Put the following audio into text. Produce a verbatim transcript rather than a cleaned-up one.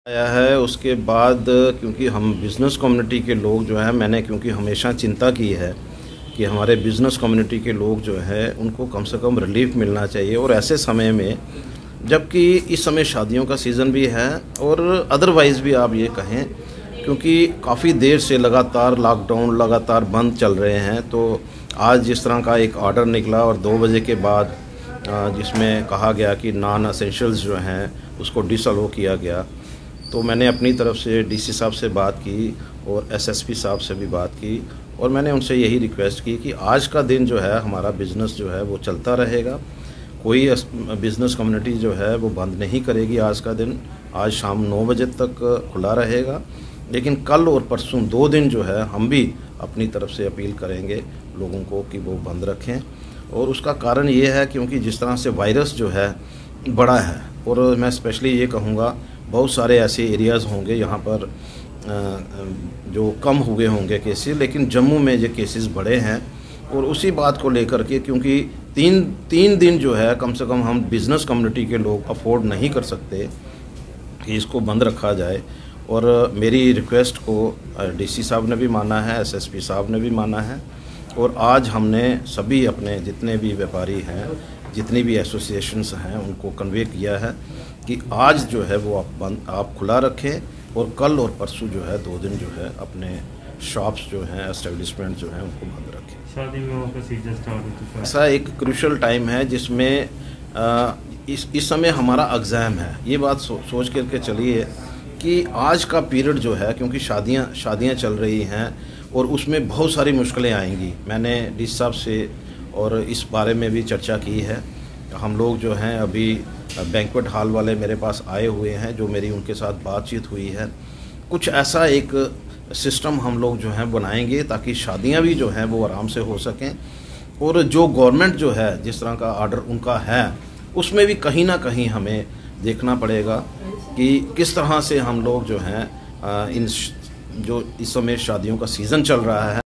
आया है। उसके बाद क्योंकि हम बिज़नेस कम्युनिटी के लोग जो हैं, मैंने क्योंकि हमेशा चिंता की है कि हमारे बिज़नेस कम्युनिटी के लोग जो हैं उनको कम से कम रिलीफ मिलना चाहिए, और ऐसे समय में जबकि इस समय शादियों का सीज़न भी है और अदरवाइज़ भी आप ये कहें, क्योंकि काफ़ी देर से लगातार लॉकडाउन लगातार बंद चल रहे हैं। तो आज जिस तरह का एक ऑर्डर निकला और दो बजे के बाद जिसमें कहा गया कि नॉन असेंशियल्स जो हैं उसको डिसअलो किया गया, तो मैंने अपनी तरफ से डीसी साहब से बात की और एसएसपी साहब से भी बात की, और मैंने उनसे यही रिक्वेस्ट की कि आज का दिन जो है हमारा बिज़नेस जो है वो चलता रहेगा, कोई बिज़नेस कम्युनिटी जो है वो बंद नहीं करेगी। आज का दिन आज शाम नौ बजे तक खुला रहेगा, लेकिन कल और परसों दो दिन जो है हम भी अपनी तरफ से अपील करेंगे लोगों को कि वो बंद रखें। और उसका कारण ये है क्योंकि जिस तरह से वायरस जो है बड़ा है, और मैं स्पेशली ये कहूँगा बहुत सारे ऐसे एरियाज़ होंगे यहाँ पर जो कम हुए होंगे केसेस, लेकिन जम्मू में ये केसेस बड़े हैं। और उसी बात को लेकर के क्योंकि तीन तीन दिन जो है कम से कम हम बिज़नेस कम्युनिटी के लोग अफोर्ड नहीं कर सकते कि इसको बंद रखा जाए। और मेरी रिक्वेस्ट को डीसी साहब ने भी माना है, एसएसपी साहब ने भी माना है, और आज हमने सभी अपने जितने भी व्यापारी हैं, जितनी भी एसोसिएशंस हैं, उनको कन्वे किया है कि आज जो है वो आप बंद आप खुला रखें, और कल और परसों जो है दो दिन जो है अपने शॉप्स जो हैं, एस्टेब्लिशमेंट जो हैं उनको बंद रखें। शादी में का सीजन स्टार्ट हो चुका है। ऐसा एक क्रूशल टाइम है जिसमें आ, इस इस समय हमारा एग्ज़ाम है। ये बात सो, सोच करके चलिए कि आज का पीरियड जो है, क्योंकि शादियां शादियां चल रही हैं और उसमें बहुत सारी मुश्किलें आएंगी। मैंने डी साहब से और इस बारे में भी चर्चा की है। हम लोग जो हैं अभी बैंक्वेट हॉल वाले मेरे पास आए हुए हैं, जो मेरी उनके साथ बातचीत हुई है। कुछ ऐसा एक सिस्टम हम लोग जो हैं बनाएंगे ताकि शादियां भी जो हैं वो आराम से हो सकें, और जो गवर्नमेंट जो है जिस तरह का ऑर्डर उनका है उसमें भी कहीं ना कहीं हमें देखना पड़ेगा कि किस तरह से हम लोग जो हैं इन जो इस समय शादियों का सीज़न चल रहा है